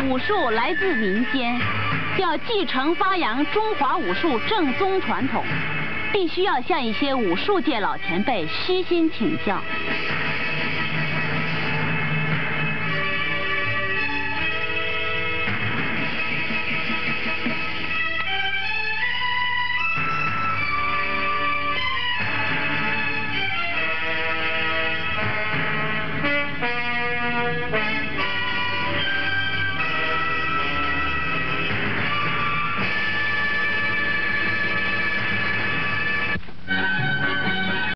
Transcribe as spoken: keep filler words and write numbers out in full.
武术来自民间，要继承发扬中华武术正宗传统，必须要向一些武术界老前辈虚心请教。